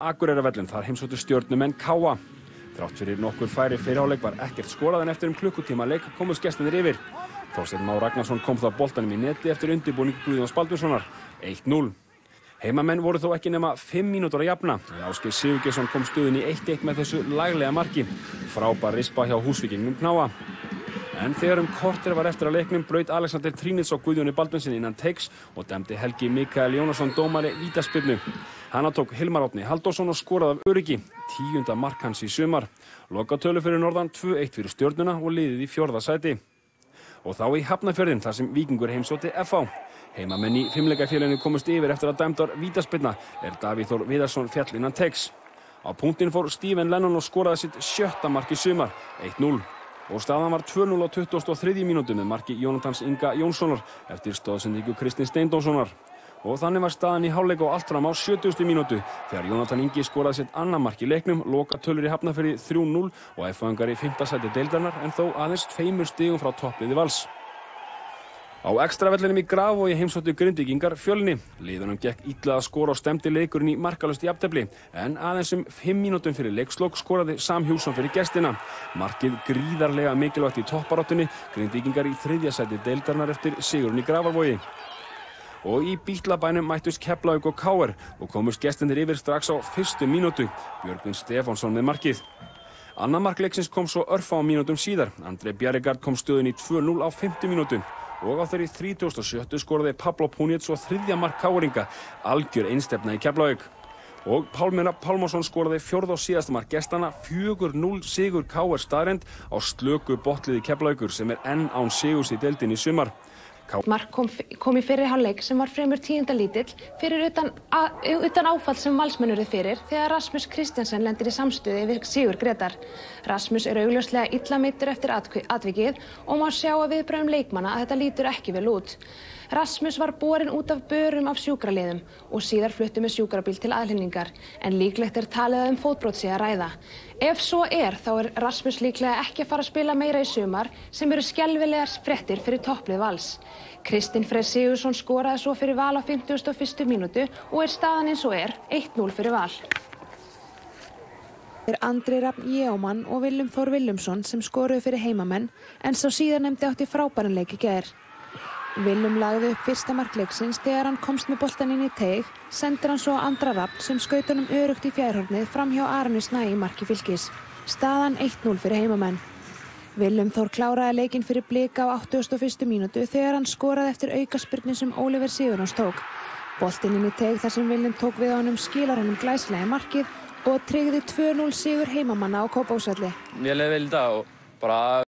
Akureyrarvöllinn, þar heimsóttu Stjörnumenn KA. Þrátt fyrir nokkur færi fyrri hálfleik var ekkert skorað en eftir klukkutíma leik komust gestirnir yfir. Þorsteinn Már Ragnarsson kom þá boltanum í neti eftir undirbúning Guðjóns Baldvinssonar, 1-0. Heimamenn voru þó ekki nema 5 mínútur að jafna, en Ásgeir Sigurgeirsson kom stöðunni í 1-1 með þessu laglega marki. Frábær rispa hjá Húsvíkingnum Knáa. En þegar korter var eftir að leiknum braut Alexander Trínits á Guðjóni Baldvinssyni innan teigs og dæmdi Helgi Mikael Jónasson dómari vítaspyrnu. Hana tók Hilmar Árni Halldórsson og skoraði af öryggi, 10. mark hans í sumar. Lokatölu fyrir norðan 2-1 fyrir Stjörnuna og liðið í 4. sæti. Og þá í Hafnarfjörðinn þar sem Víkingur heimsótti FH. Heimamenn í fimleikafélaginu komust yfir eftir að dæmdar vítaspyrna Davíð Þór Viðarsson féll innan teigs. Á punktinn fór Stephen Lennon og skoraði sitt 7. mark í sumar, 1-0. Og staðan var 2-0 á 23. mínútu með marki Jónatans Inga Jónssonar eftir stoðsendingu Kristins Steindórssonar. Og þannig var staðan í hálfleik og allt fram á 70. mínútu þegar Jónatan Ingi skoraði sitt annað mark í leiknum, lokatölur í Hafnarfirði 3-0 og FH-ingar í 5. sæti deildarinnar en þó aðeins 2 stigum frá toppliði Vals. Á extravellinum í Grafarvogi heimsóttu Grindvíkingar Fjölni. Liðunum gekk illa að skora og stemdi leikurinn í markalaust jafntefli en aðeins 5 mínútum fyrir leikslok skoraði Sam Hjússon fyrir gestina. Markið gríðarlega mikilvægt í topparáttunni, Grindvíkingar í 3. sæti deildarinnar eftir sigurinn í Grafarvogi. Og í Bítlabænum mættust Keflavík og KR og komust gestirnir yfir strax á 1. mínútu. Björgvin Stefánsson með markið. Annað mark leiksins kom svo örfáum mínútum síðar. André Bjarregard kom stöðunni í 2-0 á 5. mínútu. Og á þeirri 37. skoraði Pablo Puniets og 3. mark KR-inga, algjör einstefna í Keflavík. Og Pálmir Pálmason skoraði 4. og síðasta mark gestanna, 4-0 sigur KR staðreynd á slöku botliði Keflavíkur sem enn án sigurs í deildinni í sumar. Mark kom í fyrri hálfleik sem var fremur tíðindalítill fyrir utan áfall sem Valsmenn urðu fyrir þegar Rasmus Kristjansen lendir í samstuði við Sigur Gretar. Rasmus augljóslega illa meiddur eftir atvikið og má sjá að viðbrögðum leikmanna að þetta lítur ekki vel út. Rasmus var borinn út af börum af sjúkraliðum og síðar fluttur með sjúkrabíl til aðhlynningar, en líklegt talið að fótbrot sé að ræða. Ef svo þá Rasmus líklega ekki að fara að spila meira í sumar, sem eru skelfilegar fréttir fyrir topplið Vals. Kristinn Freyr Sigurðsson skoraði svo fyrir Val á 51. mínútu og staðan eins og 1-0 fyrir Val. Andri Rafn Jeómann og Willum Þór Willumsson sem skoruðu fyrir heimamenn, en sá síðarnefndi átti frábæran leik í gær. Willum lagði upp 1. mark leiksins þegar hann komst með boltann inn í teig, sendir hann svo Andra Rafn sem skaut honum örugt í fjærhornið fram hjá Aroni Snæ í marki Fylkis. Staðan 1-0 fyrir heimamenn. Willum Þór kláraði leikinn fyrir Blika á 81. mínútu þegar hann skoraði eftir aukaspyrnu sem Oliver Sigurjóns tók. Boltinn inn í teig þar sem Willum tók við honum skilar honum glæsilega í markið og tryggði 2-0 sigur heimamanna á Kópavogsvelli. Mér leið vel í dag og bara